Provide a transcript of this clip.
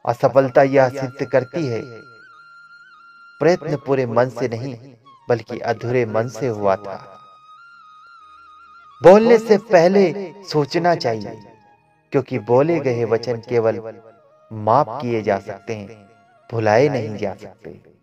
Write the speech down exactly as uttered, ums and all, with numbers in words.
असफलता यह सिद्ध करती है प्रयत्न पूरे मन से नहीं बल्कि अधूरे मन से हुआ था। बोलने से पहले सोचना चाहिए, क्योंकि बोले गए वचन केवल माफ किए जा सकते हैं, भुलाए नहीं जा सकते।